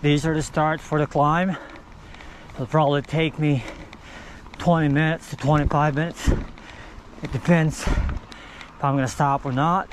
These are the start for the climb. It'll probably take me 20 minutes to 25 minutes. It depends if I'm gonna stop or not.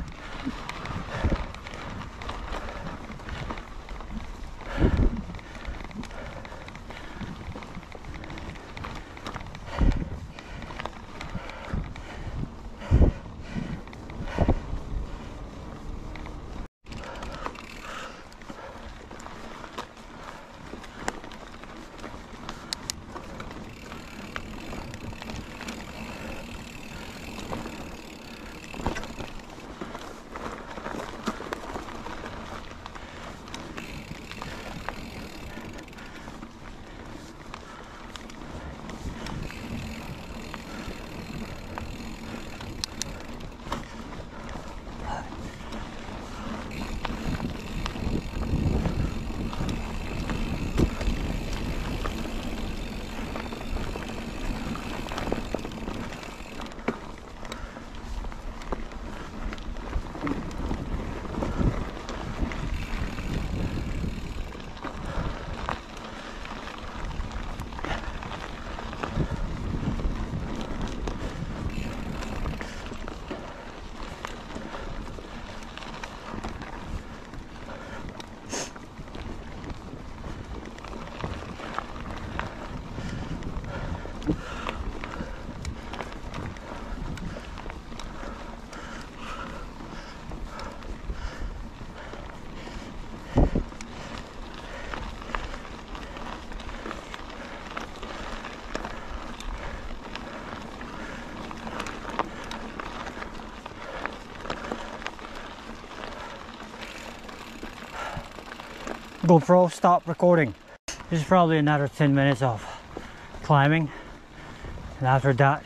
GoPro, stop recording. This is probably another 10 minutes of climbing, and after that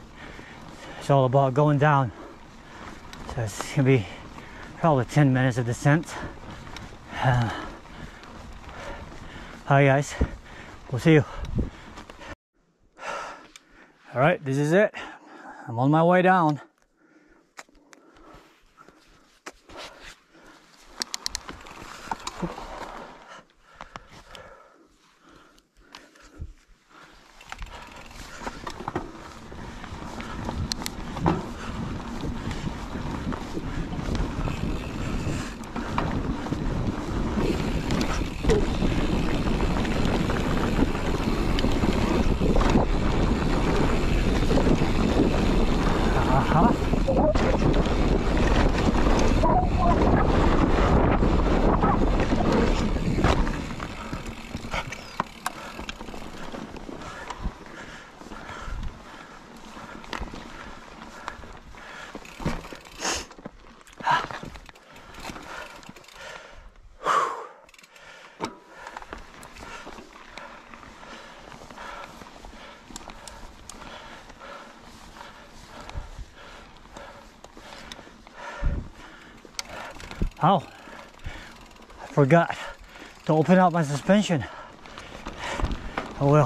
it's all about going down. So it's gonna be probably 10 minutes of descent. Hi guys, we'll see you. All right, this is it. I'm on my way down. Oh, I forgot to open up my suspension. Oh well.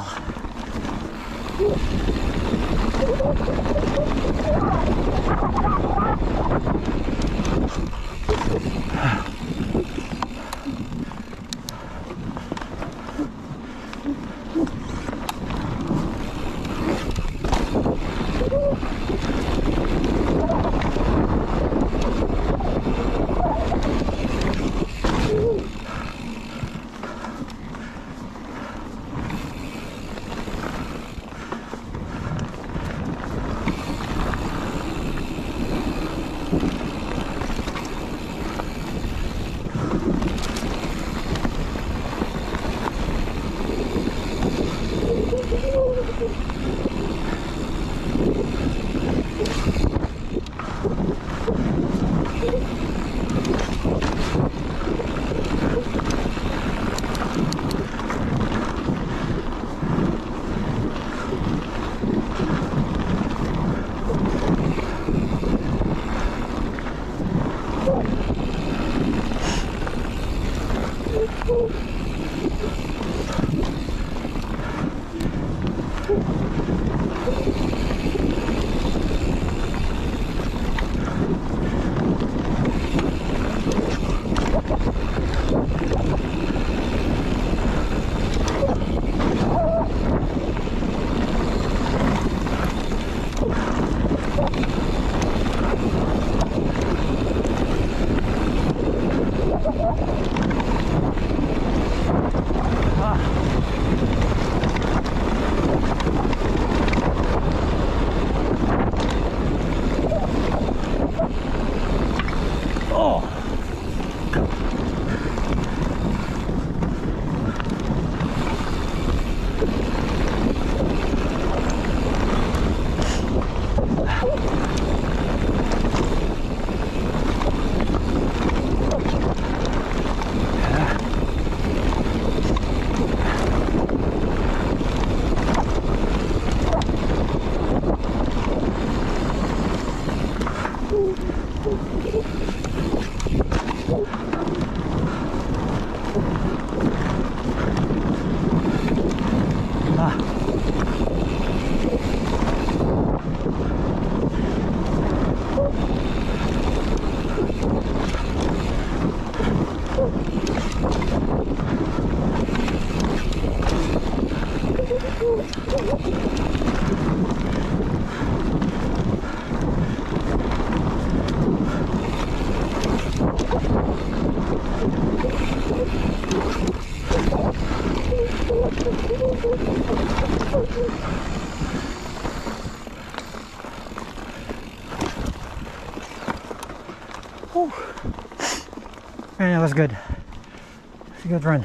Whew. Man, that was good. It's a good run.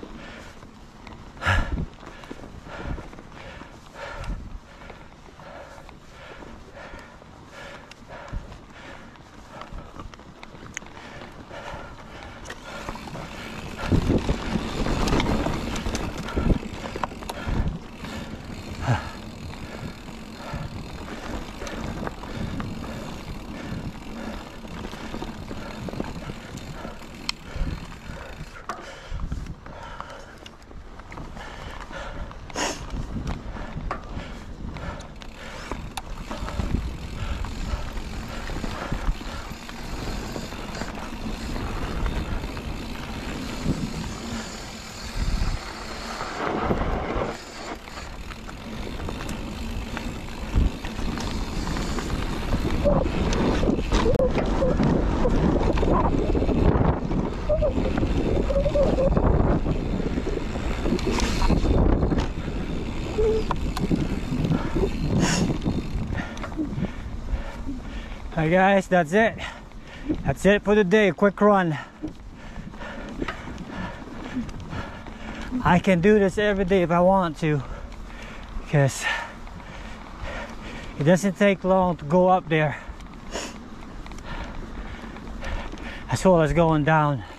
Alright guys, that's it. That's it for the day. Quick run. I can do this every day if I want to, because it doesn't take long to go up there as well as going down.